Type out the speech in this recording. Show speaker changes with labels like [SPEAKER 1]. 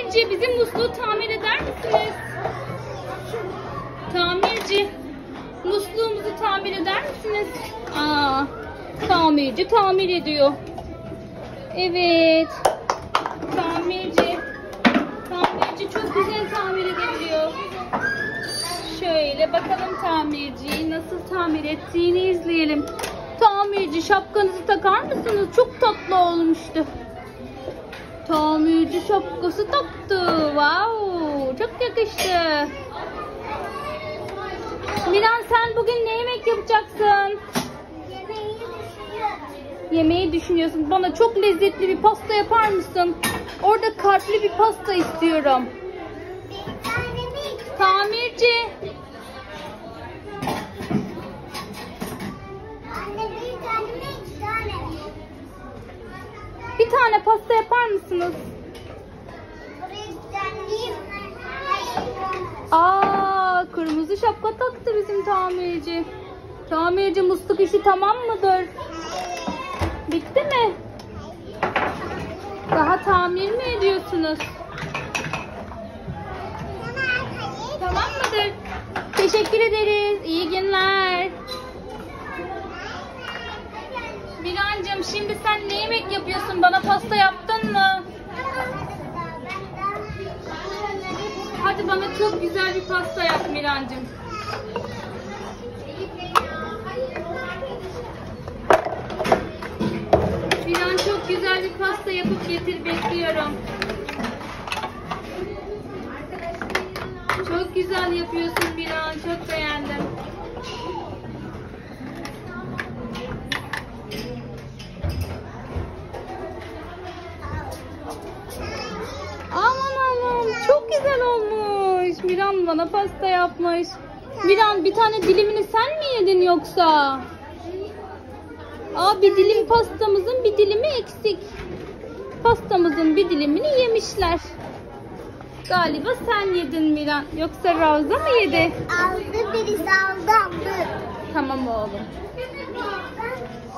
[SPEAKER 1] Tamirci, bizim musluğu tamir eder misiniz? Tamirci, musluğumuzu tamir eder misiniz? Aa, tamirci tamir ediyor. Evet. Tamirci çok güzel tamir edebiliyor. Şöyle bakalım tamirciyi nasıl tamir ettiğini izleyelim. Tamirci, şapkanızı takar mısınız? Çok tatlı olmuştu. Tamirci şapkası taktı. Wow, çok yakıştı. Miran, sen bugün ne yemek yapacaksın? Yemeği düşünüyorsun. Bana çok lezzetli bir pasta yapar mısın? Orada kalpli bir pasta istiyorum. Tamirci. Bir tane pasta yapar mısınız? Aa, kırmızı şapka taktı bizim tamirci. Tamirci, musluk işi tamam mıdır? Bitti mi? Daha tamir mi ediyorsunuz? Tamam mıdır? Teşekkür ederiz. İyi günler. Mirancığım, şimdi sen ne yemek yapıyorsun? Bana pasta yaptın mı? Hadi bana çok güzel bir pasta yap Mirancığım. Miran, çok güzel bir pasta yapıp getir, bekliyorum. Çok güzel yapıyorsun Miran, çok beğendim. Aman çok güzel olmuş. Miran bana pasta yapmış. Miran, bir tane dilimini sen mi yedin yoksa? Aa, bir dilim pastamızın bir dilimi eksik. Pastamızın bir dilimini yemişler. Galiba sen yedin Miran. Yoksa Ravza mı yedi?
[SPEAKER 2] Aldı, birisi aldı.
[SPEAKER 1] Tamam oğlum.